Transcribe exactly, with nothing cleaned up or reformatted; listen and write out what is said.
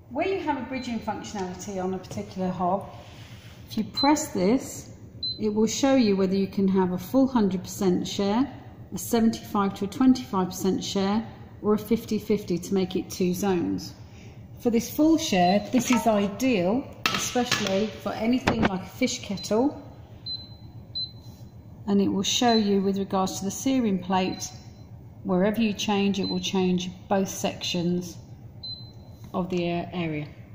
where you have a bridging functionality on a particular hob, if you press this, it will show you whether you can have a full one hundred percent share, a seventy-five to a twenty-five percent share, or a fifty fifty to make it two zones. For this full share, this is ideal, especially for anything like a fish kettle, and it will show you with regards to the searing plate, wherever you change, it will change both sections of the area.